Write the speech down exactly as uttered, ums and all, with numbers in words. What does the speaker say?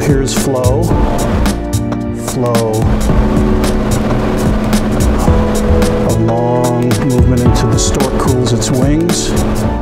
here's flow, flow, a long movement into the stork cools its wings.